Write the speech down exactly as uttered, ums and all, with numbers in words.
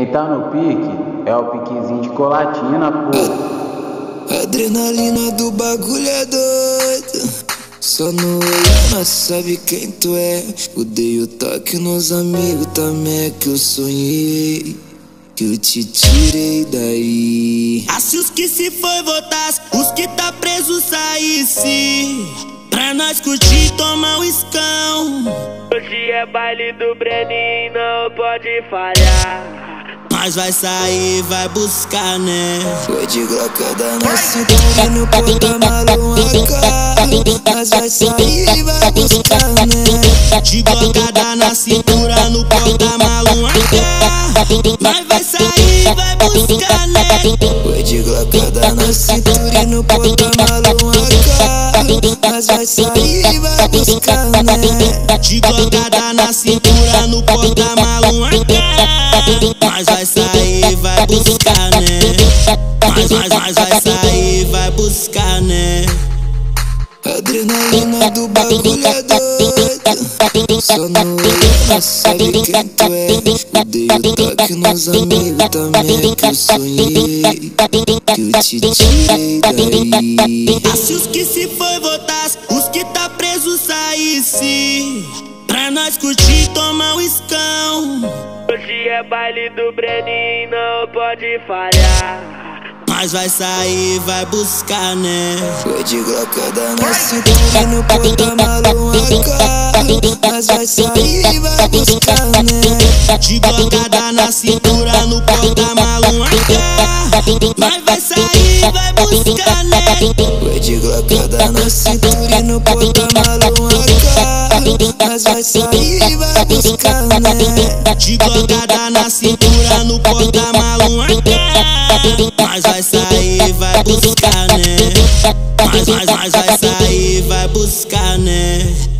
tá no pique é o piquezinho de colatina, pô. Adrenalina do bagulho é doido. Só no olhar nós sabe quem tu é. Odeio o toque nos amigos também é que eu sonhei, que eu te tirei daí. Ah, se os que se foi voltasse, os que tá preso saísse, pra nós curtir tomar um escão. Hoje é baile do Breninho, não pode falhar. Nós vai sair, vai buscar, né? Foi de glocada na cintura e no porta-malas um A K. Nós vai sair e vai buscar, né? De glocada na cintura, no porta-malas um A K. Nós vai sair, vai buscar, né? Foi de glocada na cintura e no porta-malas um A K. Nós vai sair e vai buscar, né? De glocada na cintura, no porta-malas um A K. Nós vai sair, vai buscar, né? Nós, nós, nós vai sair, vai buscar, né? Adrenalina do bagulho é doido. Só no olhar nós sabe quem tu é. Odeio o toque nos amigos também é que eu sonhei, que eu te tirei daí. Ah, se os que se foi voltasse, os que tá preso saísse, pra nós curtir tomar um escão. Hoje é baile do Breninho, não pode falhar. Nós vai sair, vai buscar, né? Foi de glocada na cintura e no porta-malas um A K. Nós vai sair e vai buscar, né? De glocada na cintura, no porta-malas um A K. Nós vai sair, vai buscar, né? Foi de glocada na cintura e no porta-malas um A K. Nós vai sair e vai buscar, né? De glocada na cintura, no porta-malas um A K. Nós vai sair, vai buscar, né? Nós, nós, nós vai sair, vai buscar, né?